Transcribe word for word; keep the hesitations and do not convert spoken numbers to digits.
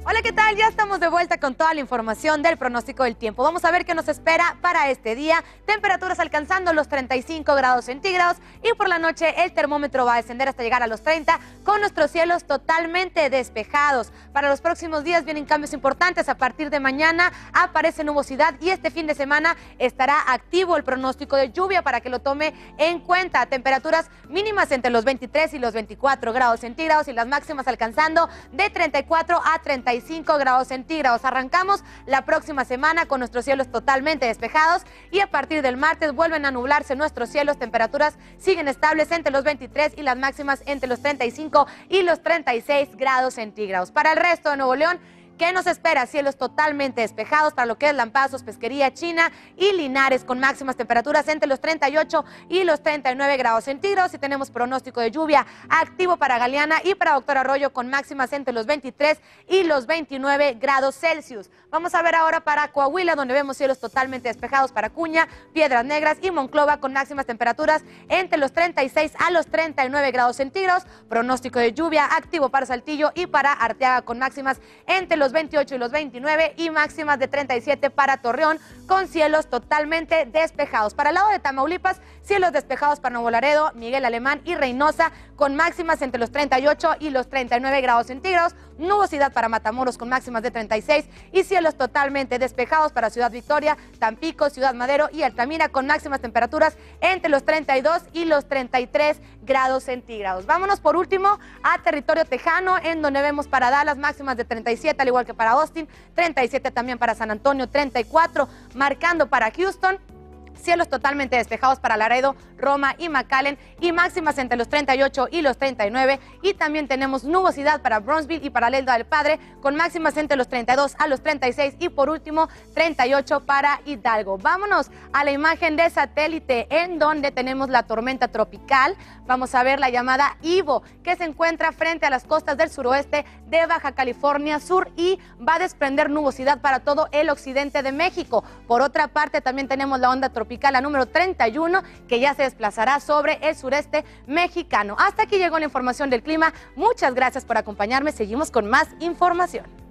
Hola, ¿qué tal? Ya estamos de vuelta con toda la información del pronóstico del tiempo. Vamos a ver qué nos espera para este día. Temperaturas alcanzando los treinta y cinco grados centígrados y por la noche el termómetro va a descender hasta llegar a los treinta con nuestros cielos totalmente despejados. Para los próximos días vienen cambios importantes. A partir de mañana aparece nubosidad y este fin de semana estará activo el pronóstico de lluvia para que lo tome en cuenta. Temperaturas mínimas entre los veintitrés y los veinticuatro grados centígrados y las máximas alcanzando de treinta y cuatro a treinta y cinco grados centígrados. Arrancamos la próxima semana con nuestros cielos totalmente despejados y a partir del martes vuelven a nublarse nuestros cielos. Temperaturas siguen estables entre los veintitrés y las máximas entre los treinta y cinco y los treinta y seis grados centígrados. Para el resto de Nuevo León, ¿qué nos espera? Cielos totalmente despejados para lo que es Lampazos, Pesquería, China y Linares, con máximas temperaturas entre los treinta y ocho y los treinta y nueve grados centígrados. Y tenemos pronóstico de lluvia activo para Galeana y para Doctor Arroyo, con máximas entre los veintitrés y los veintinueve grados Celsius. Vamos a ver ahora para Coahuila, donde vemos cielos totalmente despejados para Acuña, Piedras Negras y Monclova, con máximas temperaturas entre los treinta y seis a los treinta y nueve grados centígrados. Pronóstico de lluvia activo para Saltillo y para Arteaga, con máximas entre los los veintiocho y los veintinueve y máximas de treinta y siete para Torreón, con cielos totalmente despejados. Para el lado de Tamaulipas, cielos despejados para Nuevo Laredo, Miguel Alemán y Reynosa, con máximas entre los treinta y ocho y los treinta y nueve grados centígrados. Nubosidad para Matamoros con máximas de treinta y seis y cielos totalmente despejados para Ciudad Victoria, Tampico, Ciudad Madero y Altamira, con máximas temperaturas entre los treinta y dos y los treinta y tres grados centígrados. Vámonos por último a territorio tejano, en donde vemos para Dallas máximas de treinta y siete, al igual que para Austin, treinta y siete también para San Antonio, treinta y cuatro marcando para Houston. Cielos totalmente despejados para Laredo, Roma y McAllen y máximas entre los treinta y ocho y los treinta y nueve. Y también tenemos nubosidad para Bronzeville y para Lelda del Padre, con máximas entre los treinta y dos a los treinta y seis y por último treinta y ocho para Hidalgo. Vámonos a la imagen de satélite, en donde tenemos la tormenta tropical. Vamos a ver la llamada Ivo, que se encuentra frente a las costas del suroeste de Baja California Sur y va a desprender nubosidad para todo el occidente de México. Por otra parte, también tenemos la onda tropical la número treinta y uno, que ya se desplazará sobre el sureste mexicano. Hasta aquí llegó la información del clima. Muchas gracias por acompañarme. Seguimos con más información.